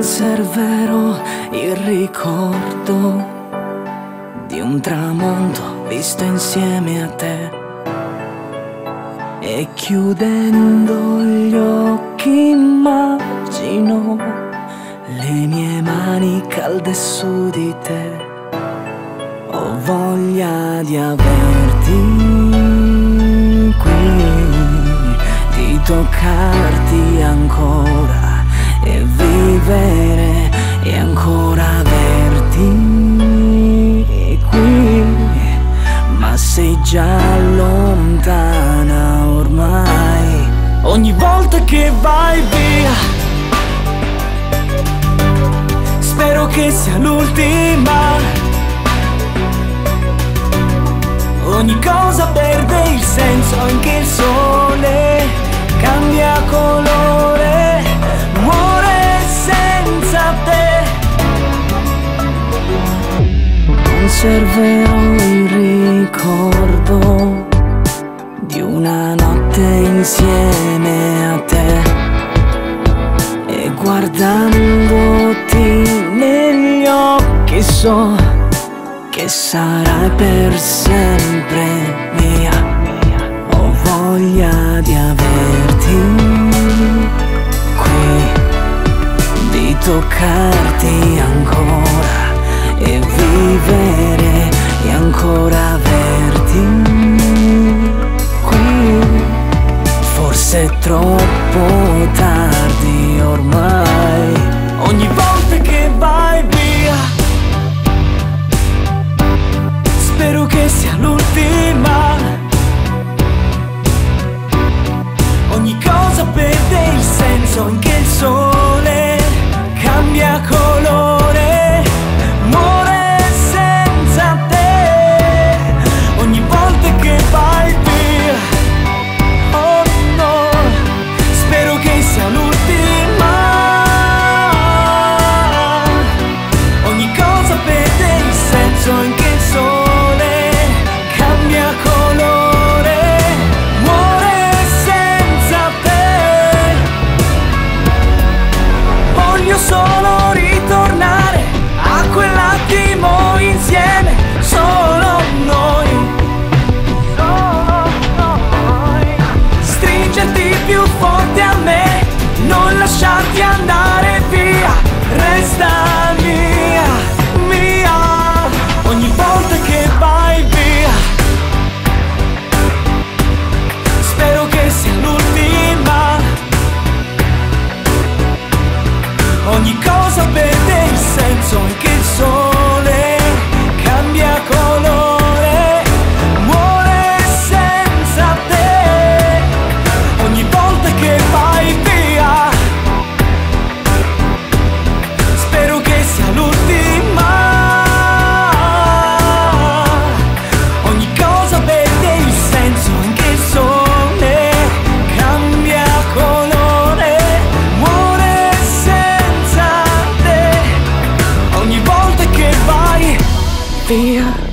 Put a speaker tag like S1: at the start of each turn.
S1: Conserverò il ricordo di un tramonto visto insieme a te, e chiudendo gli occhi immagino le mie mani calde su di te. Ho voglia di averti qui, di toccarti ancora e vivere e ancora averti qui, ma sei già lontana ormai. Ogni volta che vai via spero che sia l'ultima. Ogni cosa perde il senso, anche il sole cambia colore, muore senza te. Conserverò il ricordo di una notte insieme a te, e guardandoti negli occhi so che sarai per sempre mia. Ho voglia di averti qui, di toccarti ancora e vivere e ancora averti qui. Forse è troppo tardi ormai. Ogni volta che vai via spero che sia l'ultima. Ogni cosa perde il senso, anche il sole cambia colore, muore senza te. Ogni volta che vai via, oh no, spero che sia l'ultima. Ogni cosa perde il senso, anche il sole cambia colore, muore senza te. Voglio solo ritornare a quell'attimo insieme, solo noi, solo noi. Stringerti più forte a me, non lasciarti andare via, resta mia, mia. Ogni volta che vai via spero che sia l'ultima. Ogni cosa perde il senso, anche il sole cambia colore, muore senza te. Ogni volta che vai via spero che sia l'ultima. Ogni cosa perde il senso, anche il sole cambia colore, muore senza te. Ogni volta che vai via